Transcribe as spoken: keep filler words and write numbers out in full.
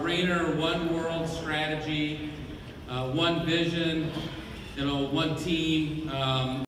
Rainer One World strategy, uh, one vision, you know, one team. Um,